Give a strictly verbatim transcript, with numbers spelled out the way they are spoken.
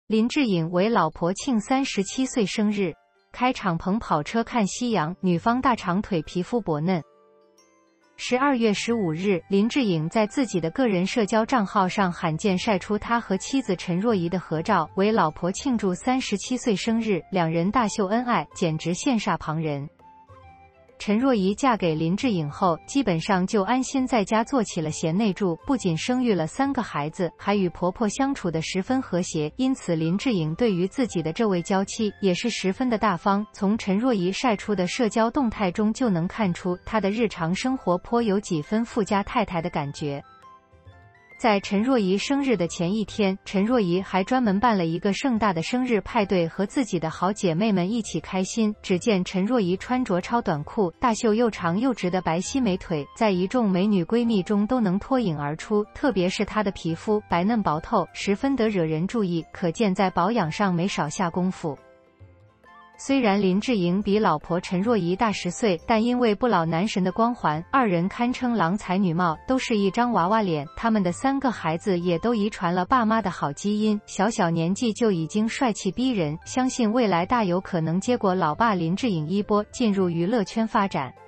林志颖为老婆庆三十七岁生日，开敞篷跑车看夕阳，女方大长腿皮肤薄嫩。十二月十五日，林志颖在自己的个人社交账号上罕见晒出他和妻子陈若仪的合照，为老婆庆祝三十七岁生日，两人大秀恩爱，简直羡煞旁人。陈若仪嫁给林志颖后，基本上就安心在家做起了贤内助，不仅生育了三个孩子，还与婆婆相处得十分和谐。因此，林志颖对于自己的这位娇妻也是十分的大方。从陈若仪晒出的社交动态中就能看出，她的日常生活颇有几分富家太太的感觉。在陈若仪生日的前一天，陈若仪还专门办了一个盛大的生日派对，和自己的好姐妹们一起开心。只见陈若仪穿着超短裤，大秀又长又直的白皙美腿，在一众美女闺蜜中都能脱颖而出，特别是她的皮肤白嫩薄透，十分得惹人注意，可见在保养上没少下功夫。虽然林志颖比老婆陈若仪大十岁，但因为不老男神的光环，二人堪称郎才女貌，都是一张娃娃脸。他们的三个孩子也都遗传了爸妈的好基因，小小年纪就已经帅气逼人，相信未来大有可能接过老爸林志颖衣钵，进入娱乐圈发展。